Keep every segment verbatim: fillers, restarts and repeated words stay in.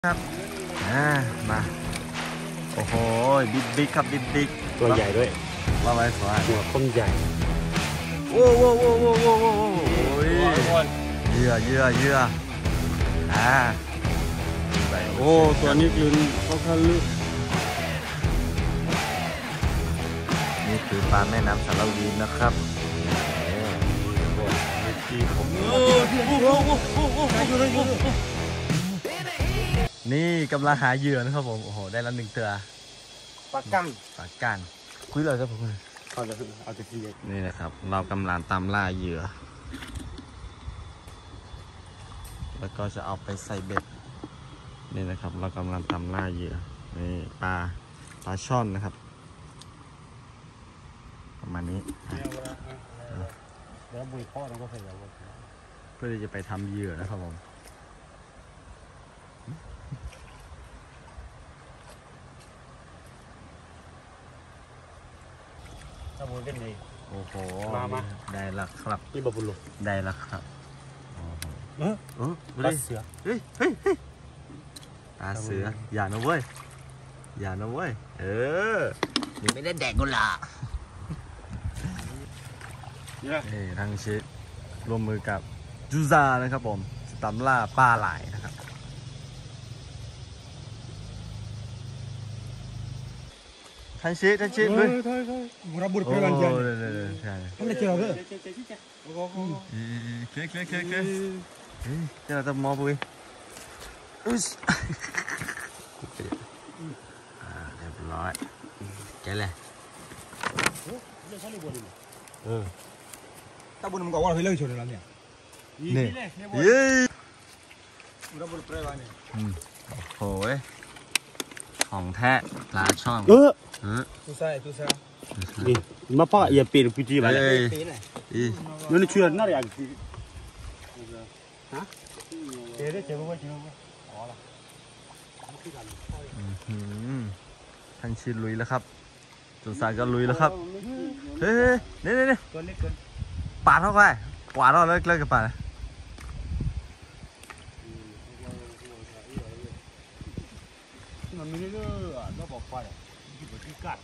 ครับอ่ามาโอ้โหบิ๊กบิ๊กครับบิ๊กบิ๊กตัวใหญ่ด้วยว่าไว้สวยหัวคมใหญ่โอ้โหโอ้โหโอ้โหโอ้โหเยื่อเยื่อเยื่ออ่าโอ้ตัวนี้ยืนเขาคันลึกนี่คือปลาแม่น้ำสารวีนะครับนี่กำลังหาเหยื่อนะครับผมโอ้โหได้แล้วหนึ่งตัวปลากั้งปลากั้งคุยเลยครับผมเอาจะเอาจะทีเด็ดนี่นะครับเรากำลังตามล่าเหยื่อแล้วก็จะเอาไปใส่เบ็ดนี่นะครับเรากำลังตามล่าเหยื่อนี่ปลาปลาช่อนนะครับประมาณนี้แล้วบุยพ่อเราก็ใส่แล้วเพื่อที่จะไปทำเหยื่อนะครับผมถ้าบุยเป็นไงโอ้โหมามาได้ละครับนี่บะบุลุได้ละครับเออเออปลาเสือเฮ้ยเฮ้ยเฮ้ยปลาเสืออย่านะเว้ยอย่านะเว้ยเออหนูไม่ได้แดกกุหลาบนี่ทางเชฟร่วมมือกับจูซานะครับผมตำล่าปลาไหลนะครับท่านเชฟท่านเชฟด้วยเราบุญไปกันยังใช่ทำอะไรเกี่ยวกับเคเคเคเคเจ้าจะมอบุยอุ๊ยเรียบร้อยแกเลยเออตาบุญมันก็ว่าไปเลิกชนแล้วเนี่ยนี่เย้เราบุญไปกันเนี่ยโอ้โหของแท้ปลาช่อนเออเออตู้ใส่ตู้ใส่นี่มาป้าอย่าเปลี่ยนพิธีไปเลยนั่นช่วยนั่นอย่างฮะเจ๊ได้เจ๊บ้างเจ๊บ้างอ๋อละท่านชินลุยแล้วครับจุดสายก็ลุยแล้วครับเฮ้ยนี่นี่นี่ตัวเล็กเกินปาดเข้าไปกวาดเราเลิกเลิกกับปาดมันไม่ได้เลิกอ่ะต้องบอกไปอ่ะที่บที่กัด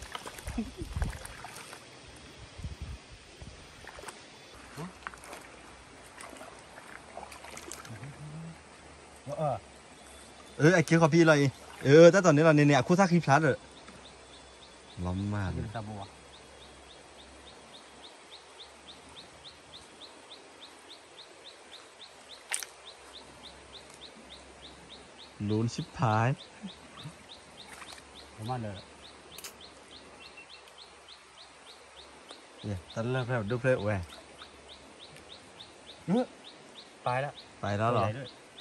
เออเออไอ้เกี่ยวกับพี่เลยเออแต่ตอนนี้เราเนี่ยคู่ซักคลิปชัดเลยล้อมมากเลยลุ้นชิบหายประมาณเลยเนี่ยตัดเลิกแล้วดูเพลย์แหวไปแล้วไปแล้วเหรอ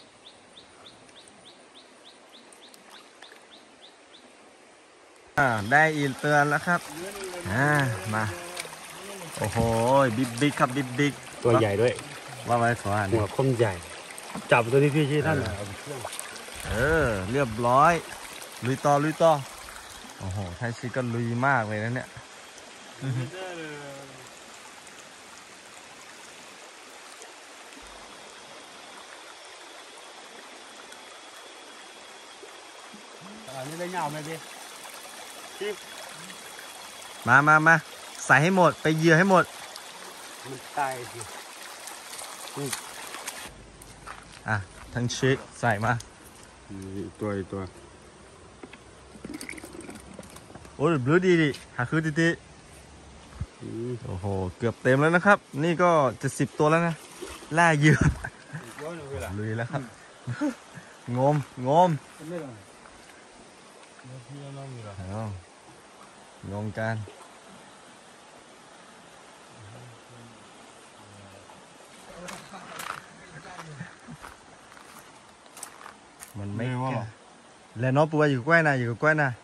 อ่าได้อีกเตือนแล้วครับอ่ามาโอ้โหบิ๊กบิ๊กครับบิ๊กบิ๊กตัวใหญ่ด้วยว่าไว้สวยหัวคมใหญ่จับตัวที่พี่ชี้ท่านเออเรียบร้อยลุยต่อลุยต่อโอ้โหไทยชีก็ลุยมากเลยนะเนี่ยอันนี้ได้เงาไหมพี่มามามาใส่ให้หมดไปเหยื่อให้หมดมันตายสิอ่ะทั้งชีใส่มาตัวตัวโอ้ยบลูดีดิหาคือติติโอ้โหเกือบเต็มแล้วนะครับนี่ก็จะสิบตัวแล้วนะล่าเหยื่อลุยแล้วครับงมงมงงกันมันไม่ว่าแล้วน้องปูอยู่ใกล้นะอยู่ใกล้นะ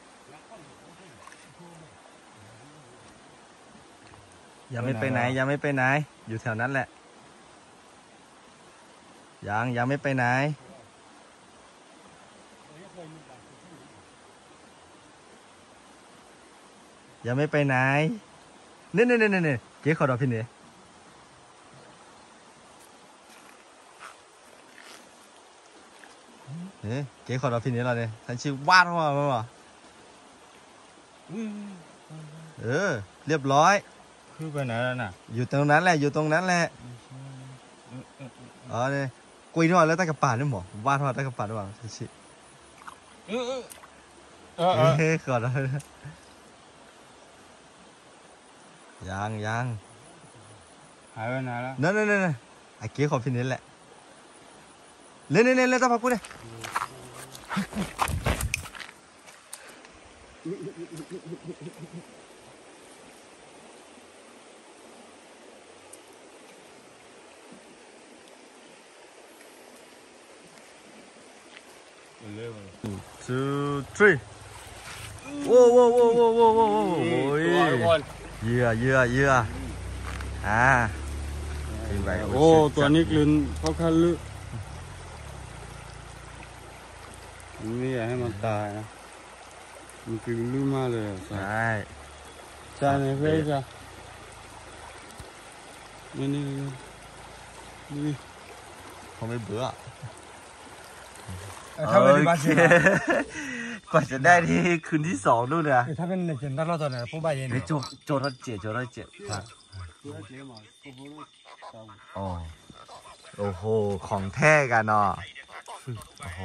ยังไม่ไปไหนยังไม่ไปไหนอยู่แถวนั้นแหละยังยังไม่ไปไหนยังไม่ไปไหนนี่นี่นี่นี่เกี่ยวกับเราพี่เนี่ยเฮ้ยเก๋ขอเราพินิจเราเนี่ยท่านชื่อวาดเข้ามาไหมวะเออเรียบร้อยคือไปไหนแล้วน่ะอยู่ตรงนั้นแหละอยู่ตรงนั้นแหละอ๋อเนี่ยกุยนอนแล้วใต้กระป๋าด้วยหมอวาดทอดใต้กระป๋าด้วยหรอท่านชื่อเออเออเออเออเฮ้ยขอเรายังยังหายไปไหนแล้วนั่นนั่นนั่นไอ้เก๋ขอพินิจแหละเล่นเล่นเล่นเล่นตาพักกูเนี่ยเร็ว two three โว้โว้โว้โว้โว้โว้โว้โอ้ยก่อนเหยื่อเหยื่อเหยื่ออ่าโอ้ตัวนี้กลืนเขาคันลึกไม่อยากให้มันตายนะมันกลืนลึกมากเลยใช่ใช่ไหมเพื่อนจ้ะนี่นี่นี่เขาไม่เบื่อถ้าเป็นบาเซียกว่าจะได้ที่คืนที่สองนู่นเนี่ยถ้าเป็นในเจนตลอดตอนนั้นผมไปเย็นเฮ้ยโจโจรเจ็ดโจรเจ็ดอ๋อโอ้โหของแท้กันเนาะโอ้โห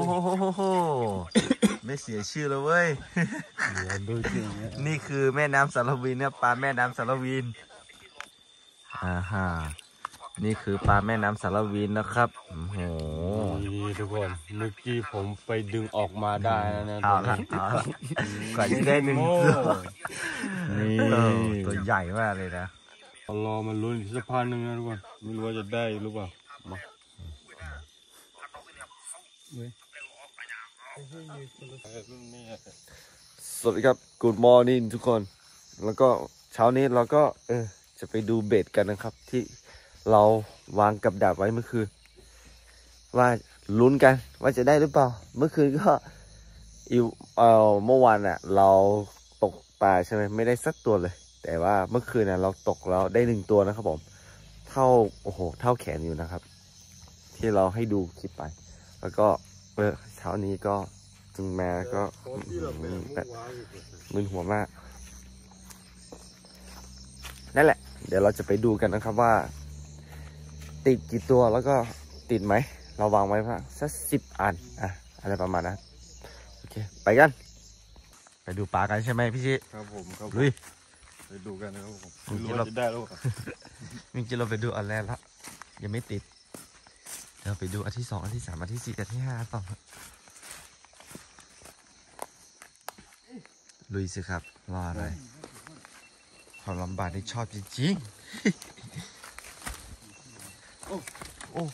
ไม่เสียชื่อเลยเว้ยดูจริงนี่คือแม่น้ำสารวินเนี่ยปลาแม่น้ำสารวินอ่าฮะนี่คือปลาแม่น้ำสารวินนะครับโอ้โหนี่ทุกคนเมื่อกี้ผมไปดึงออกมาได้แล้วนะเอาละเอาละกว่าจะได้หนึ่งตัวนี่ตัวใหญ่มากเลยนะรอมันลุ้นอีกสักพักหนึ่งนะทุกคนไม่รู้ว่าจะได้หรือเปล่ามาสวัสดีครับ Good morning ทุกคน แล้วก็เช้านี้เราก็เออจะไปดูเบ็ดกันนะครับ ที่เราวางกับดักไว้เมื่อคืนว่าลุ้นกันว่าจะได้หรือเปล่า เมื่อคืนก็อีเออเมื่อวานอ่ะ เราตกปลาใช่ไหมไม่ได้สักตัวเลย แต่ว่าเมื่อคืนน่ะเราตกแล้วได้หนึ่งตัวนะครับผมเท่าโอ้โหเท่าแขนอยู่นะครับ ที่เราให้ดูคลิปไป แล้วก็เออเช้านี้ก็จึงมาก็แบบมึนหัวมากนั่นแหละ เดี๋ยวเราจะไปดูกันนะครับว่า ติดกี่ตัวแล้วก็ติดไหมเราวางไว้ว่าสักสิบอันอ่ะอะไรประมาณนั้นโอเคไปกันไปดูปลากันใช่ไหมพี่ชิครับผมครับลุยไปดูกันนะครับผมไม่รู้รู้ว่าว่าจะได้หรือเปล่าจริงๆเราไปดูอันแรกแล้วยังไม่ติดเดี๋ยวไปดูอันที่สองอันที่สามอันที่สี่อันที่ห้าต่อลุยสิครับรออะไรความลำบากที่ชอบจริงๆโอ้โอ้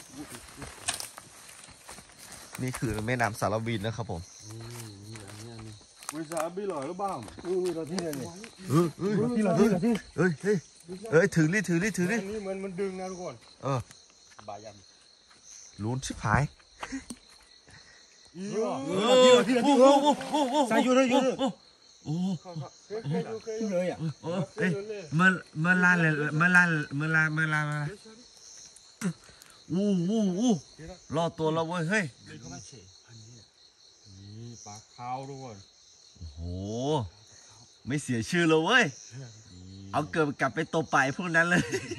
นี่คือแม่น้ำสารวินนะครับผมวิชาบิลอยหรือเปล่าอู้เราที่ไหนเนี่ยเออเออที่เราที่เราที่เฮ้ยเฮ้ยเฮ้ยถือดิถือดิถือดิอันนี้มันมันดึงนะทุกคนเออบายันลุ้นชิบหายอีที่เราที่เราที่ใส่ยูเลยยูเลยโอ้ที่เลยอ่ะโอ้เอ้ยเมื่อเมื่อลานเลยเมื่อลานเมื่อลานเมื่อลานมาอู้อู้อู้รอดตัวเราเว้ยเฮ้ยนี่ปลาขาวทุกคนโอ้โหไม่เสียชื่อเลยเว้ยเอาเกิดกลับไปตบไปพวกนั้นเลย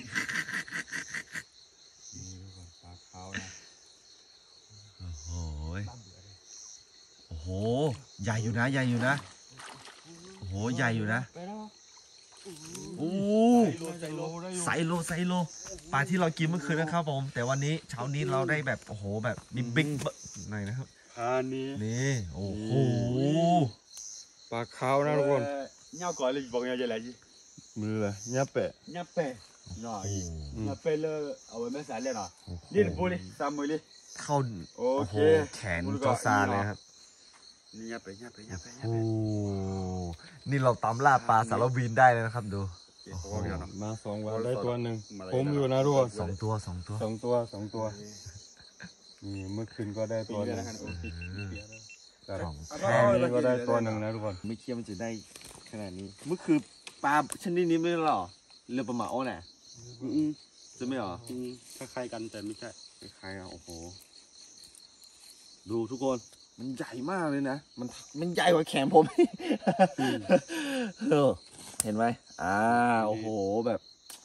นี่ทุกคนปลาขาวนะโอ้โหโอ้โหใหญ่อยู่นะใหญ่อยู่นะโอ้โหใหญ่อยู่นะโอ้ไซโลไซโลปลาที่เรากินเมื่อคืนนะครับผมแต่วันนี้เช้านี้เราได้แบบโอ้โหแบบบิ๊กบิ๊กหน่อยนะครับอันนี้นี่โอ้โหปลาขาวนะทุกคนเงาก่อนเลยบอกเงาจะไหลจีมือเลยเนี่ยแปะเงาเป้หน่อยเงาเป้เลยเอาไว้ไม่ใส่เลยหน่อยนี่ปูเลยสามมือเลยเข้าโอโอ้เคโหแขนจอซาเลยครับนี่เงาเป้เงาเป้เงาเป้โอ้นี่เราตามล่าปลาสารวินได้เลยนะครับดูมาสองวันได้ตัวหนึ่งผมอยู่นะทุกคนสองตัวสองตัวสองตัวสองตัวนี่เมื่อคืนก็ได้ตัวหนึ่งสองแค่นี้ก็ได้ตัวหนึ่งนะทุกคนไม่คิดว่ามันจะได้ขนาดนี้เมื่อคือปลาชนิดนี้ไม่หรอเรือปลาหมาโอ้น่ะจะไม่หรอคล้ายๆกันแต่ไม่ใช่คล้ายๆอ่ะโอ้โหดูทุกคนมันใหญ่มากเลยนะมันมันใหญ่กว่าแขนผมเออเห็นไหมอ่าโอ้โหแบบ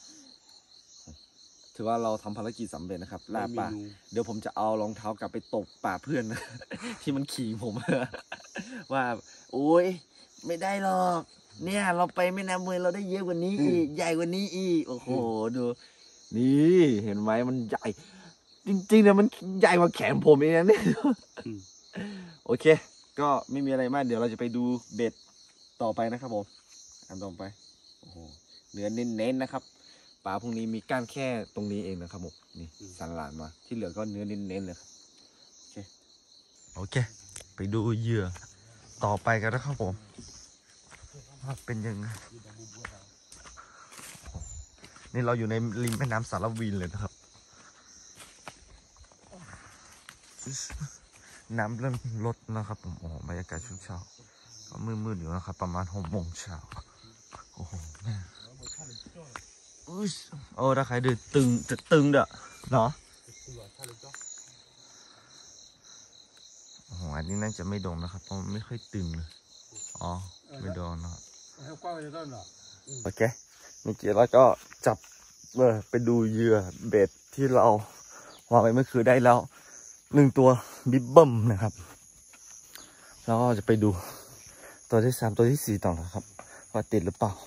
ถือว่าเราทำภารกิจสำเร็จนะครับล่าป่าเดี๋ยวผมจะเอารองเท้ากลับไปตบป่าเพื่อนนะ ที่มันขี่ผม ว่าโอ้ยไม่ได้หรอกเนี่ยเราไปแม่น้ำเมยเราได้เยอะกว่านี้อีกใหญ่กว่านี้อีกโอ้โหดูนี่เห็นไหมมันใหญ่จริงๆเนี่ยมันใหญ่กว่าแขนผมเองนะเนี่ย โอเคก็ไม่มีอะไรมากเดี๋ยวเราจะไปดูเบ็ดต่อไปนะครับผมอันต่อไปโอ้โหเนื้อเน้นๆนะครับปลาพวกนี้มีก้านแค่ตรงนี้เองนะครับผมนี่สันหลานมาที่เหลือก็เนื้อเน้นๆเลยครับโอเคโอเคไปดูเหยื่อต่อไปกันนะครับผมว่าเป็นยังไงนี่เราอยู่ในริมแม่น้ำสารวินเลยนะครับน้ำเริ่มลดนะครับผมโอ้บรรยากาศช่วงเช้าก็มืดๆอยู่นะครับประมาณหกโมงเช้าโอ้โหแม่อุ้ยโอ้ถ้าใครดื้อตึงจะตึงเด้อเนาะโอ้โหอันนี้น่าจะไม่โดนนะครับเพราะมันไม่ค่อยตึงเลยอ๋อไม่โดนนะครับโอเคเมื่อกี้เราก็จับเออไปดูเหยื่อเบ็ดที่เราวางไว้เมื่อคืนได้แล้วหนึ่งตัวบิบเบิ้มนะครับแล้วก็จะไปดูตัวที่สามตัวที่สี่ต่อนะครับว่าติดหรือเปล่า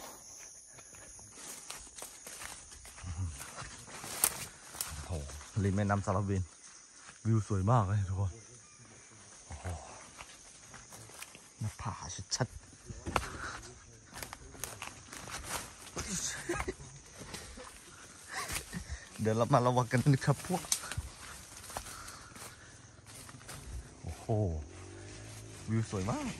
โอ้โหริมแม่น้ำสารวินวิวสวยมากเลยทุกคนโอ้โหหน้าผาชัดๆเดี๋ยวเรามาระวังกันนะครับพวกโอ้โหวิวสวยมาก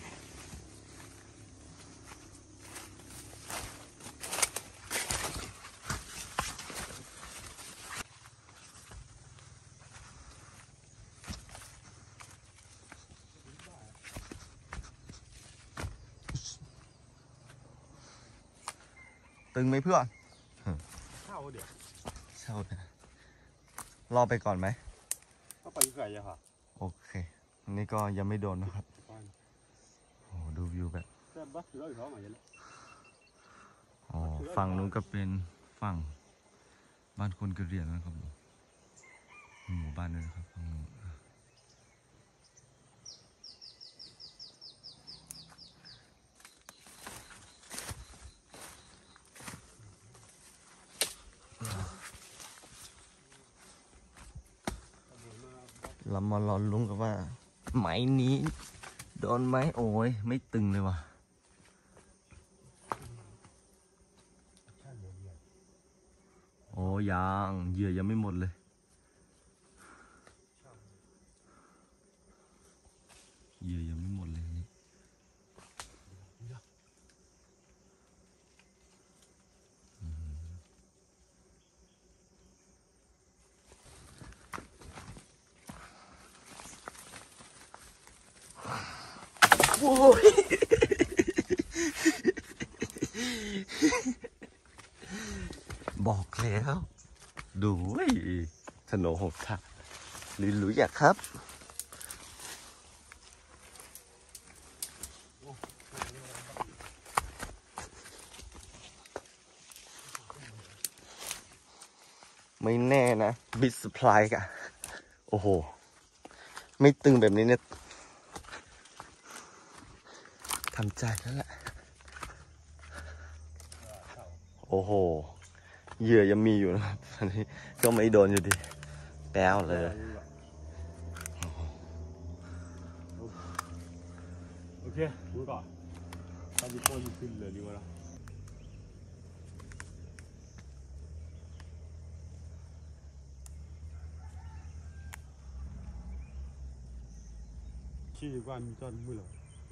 ตึงไหมเพื่อนเช่าเดี๋ยวเช่าเดี๋ยวรอไปก่อนไหมก็ไปไกลอะค่ะโอเคอันนี้ก็ยังไม่โดนนะครับโอ้ดูวิวแบบอ๋อฝั่งนู้นก็เป็นฝั่งบ้านคนกะเหรี่ยงนะครับหมู่บ้านด้วยนะครับฝั่งนู้นเรามารอลุ้นกันว่าไหมนี้โดนไหมโอ้ยไม่ตึงเลยว่ะโอ้ยังเหยื่อยังไม่หมดเลยเหยื่อยังไม่หมดเลยนี่โอ้ยบอกแล้วดูถนนหกทางหรือหรืออยากครับไม่แน่นะบิสพลายกะโอ้โหไม่ตึงแบบนี้เนี่ยทำใจแล้วแหละโอ้โหเหยื่อยังมีอยู่นะครับอันนี้ก็ไม่โดนอยู่ดีแป๊วเลยโอเครู้ก่อนตอนนี้พ่อยิ่งขึ้นเลยดีกว่าขี้กว่ามีจอนมือหรอ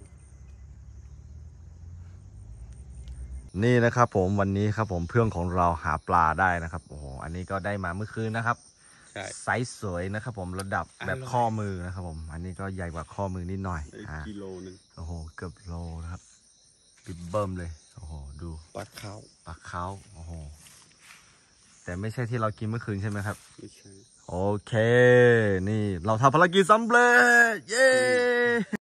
นี่นะครับผมวันนี้ครับผมเพื่อนของเราหาปลาได้นะครับโอ้โหอันนี้ก็ได้มาเมื่อคืนนะครับไซส์สวยนะครับผมระดับแบบข้อมือนะครับผมอันนี้ก็ใหญ่กว่าข้อมือนิดหน่อยกิโลนึงโอ้โหเกือบโลนะครับบิบเบิ้มเลยโอ้โหดูปลาขาวปลาขาวโอ้โหแต่ไม่ใช่ที่เรากินเมื่อคืนใช่ไหมครับไม่ใช่โอเค นี่เราทำภารกิจสำเร็จ เย้